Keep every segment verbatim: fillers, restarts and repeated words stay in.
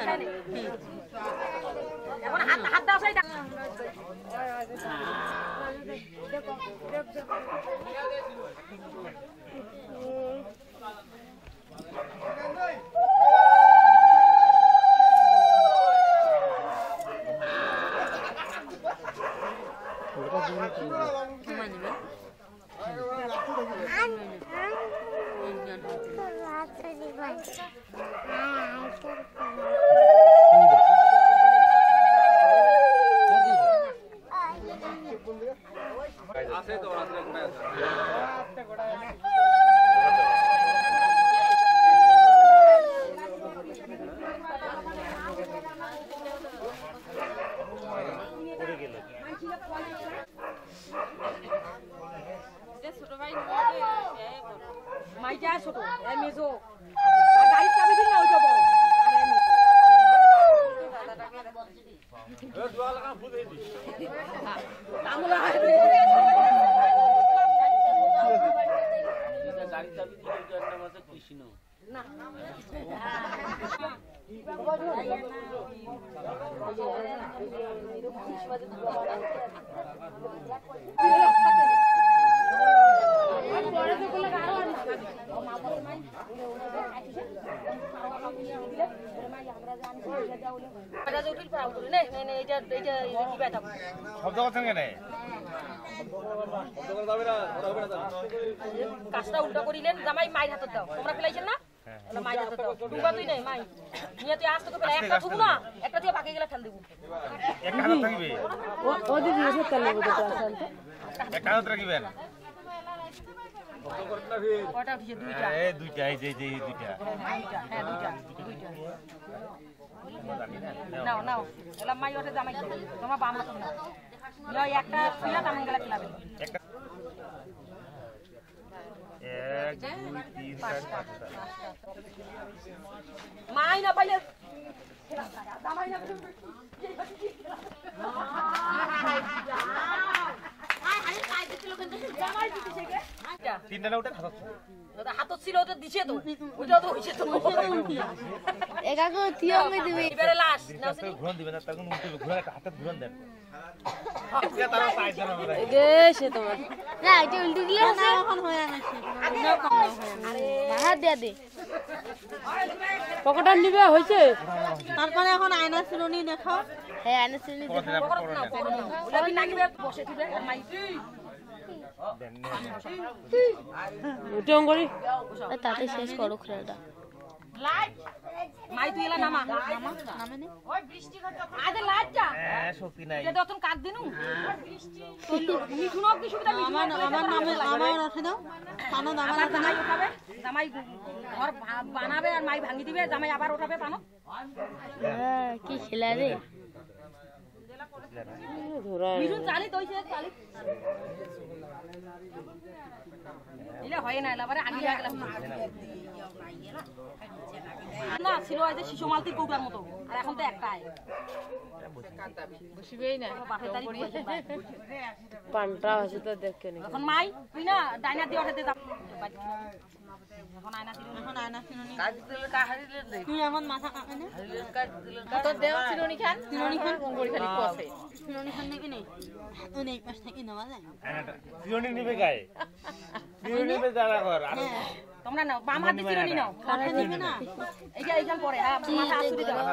এখন হাত হাত দাও সেই মাইটা ছোট এ মেজো আর গাড়ি চাবি দিন না ওইটা বড় আর এ মেজো এ দুয়া লাগা ফুল হই দি কামলা এটা গাড়ি চাবি দিন ওইটা নাম আছে কৃষ্ণ না কাজটা উল্টা করিলেন জামাই মায়ের হাতে দাও তোমরা ফেলাইছেন না মায়ের হাতে দাও টুকা তুই নাই মাই নিয়ে তুই আসতে ফেলা একটা থুবু না একটা দিয়ে বাকি গেলে ফেল দিব একটা হাতে থাকবে ও দিদি এসে তেল নেব তো আসল একটা হাতে রাখবেন কত করতে না ফির কয়টা উঠিছে দুইটা এই দুইটা এই যে এই দুইটা হ্যাঁ দুইটা দুইটা নাও নাও এলা মাই ওঠে জামাই তোমার বাম হাতে নাও নাও একটা ফিলা তামন গেলা ফিলাবে একটা এক দুই তিন চার পাঁচ মাই না পাইলে জামাই না তিনটা না ওটা হাতত দাদা হাতত ছিল ওটা দিছে তো ওটা তো হইছে তো একাকে থিও মে দিবে এবারে লাশ নাসনি ঘুরন দিবেন তার কোন উল্টো ঘুরে হাতে ঘুরন দেন এটা তারা সাইজ না বলে এগে সে তোমার না এটা উল্টো দিলে না এখন হয় না আরে বাহার দে দে পকেটার নিবে হইছে তারপরে এখন আয়না চিরুনি দেখাও হ্যাঁ আয়না চিরুনি দেখাও ওলা কি নাগিবে বসে দিবে মাই উঠঙ্গরি তাতে শেষ করো খেলাটা লাইট মাই তুই এলা নামা নামা নামে নে ওই বৃষ্টি ঘটা আজ লাইট যা হ্যাঁ শক্তি নাই এটা তখন কাট দিনু বৃষ্টি তুই শুনো কি সুবিধা আমার আমার নামে আমার রাখে দাও পানো দামার জামাই উঠাবে জামাই ঘর বানাবে আর মাই ভাঙি দিবে জামাই আবার উঠাবে পানো হ্যাঁ কি খেলা রে ধরা বিরু চালি তইছে চালি ইলা হয় না এলাবারে আগে লাগলা না ছিল এই যে শিশু মালতির কৌটার মতো আর এখন তো একটাই বসিবেই না পান্টা আছে তো দেখকে নি এখন মাই তুই না ডাইনা দিয়ে ওঠাতে যা এখন আয়না দিল এখন আয়না চিরুনি কাজ দিল কা হারিলে দে তুই এমন মাথা কাকে না কাজ দিল তো দেও চিরুনি খান চিরুনি খান গঙ্গড়ি খালি কসে চিরুনি খান নাকি নেই ও নেই পাশ থেকে নেওয়া যায় চিরুনি নিবে গায় চিরুনি নিবে যারা ঘর তোমরা নাও বাম হাতে চিরুনি নাও কাটে দিবে না এইটা এইখান পরে হ্যাঁ মাথা আসুরি দাও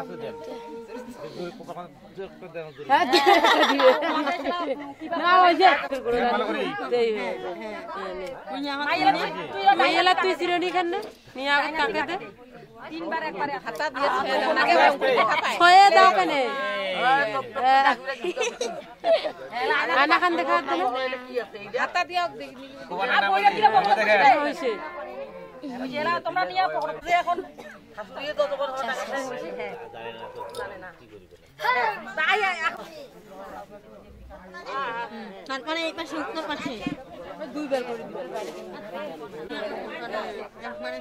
হ্যাঁ দিবে না ওই যে ভালো করে দেই হ্যাঁ মাইলা তুই মাইলা তুই চিরুনি খান না নিয়া কাকে দে তিনবার একবারে হাতা দিয়ে নাকে ছয়ে দাও কেনে আনা খান দেখা দিলে হাতা দিও আর বইলা দিলে বড় হইছে ওইলা তোমরা নিয়া পড়তে এখন হাসতুয়ে তো তোমার টাকা হইছে হ্যাঁ জানে না কি করিবে হ্যাঁ তাই তারপরে এই পাশে উত্তর পাশে দুইবার করে দিবেন মানে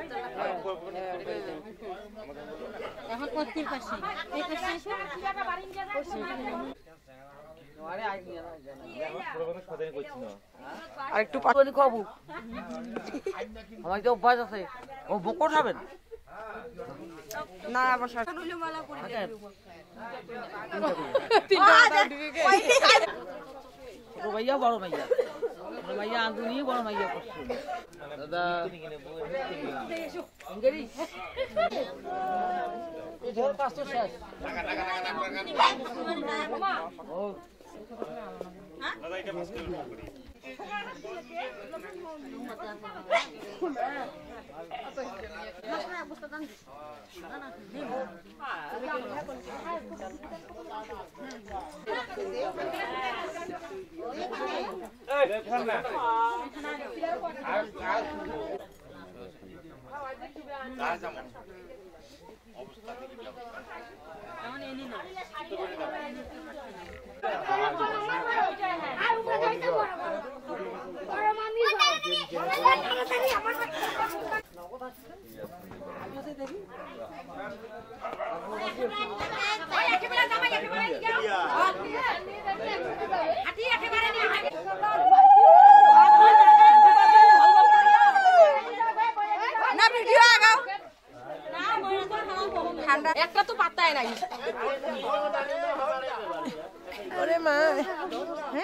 এখন পশ্চিম পাশে এই পাশে এসে কিটা বাড়ি নিয়ে যায় আরে আই নিয়ে না প্রবলেম খোদাই করছি না আর একটু পানি খাবো আমার তো অভ্যাস আছে ও বকর খাবেন না বসা রুলি মালা করে দে ছোট ভাইয়া বড় ভাইয়া বড় ভাইয়া আগুনি বড় ভাইয়া করছে দাদা গেরি এই ঝোল পাঁচশো শেষ টাকা টাকা টাকা টাকা ও হ্যাঁ দাদা এটা পাঁচ কিলো করি একটা তো পাত্তাই নাই ওরে মা হ্যাঁ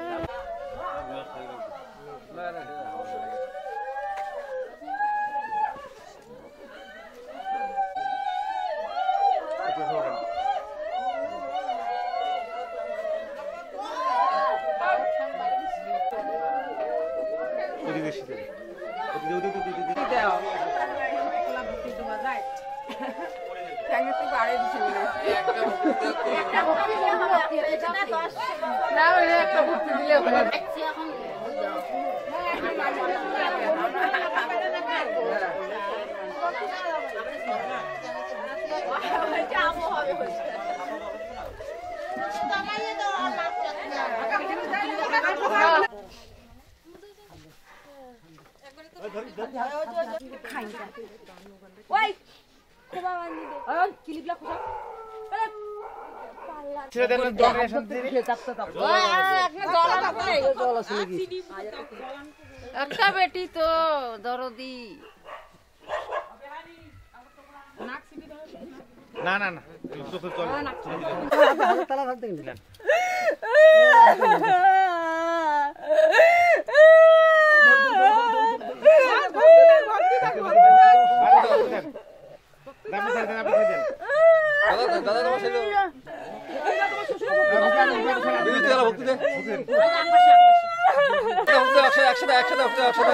একটা বেটি তো দরদি না না না চোখে চলে তালা ভাগ দেখেন দাদা তোমার ছেলে ভক্তি দে একসাথে একসাথে একসাথে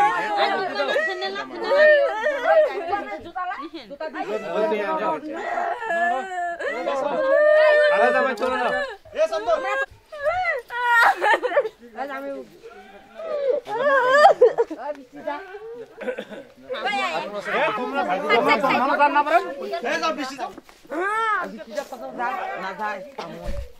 আলাদা ভাই চলো না এ সুন্দর আমি তোমরা ভাই তোমরা না পারেন এ যাও বৃষ্টি যাও হ্যাঁ বৃষ্টি যাও না যায়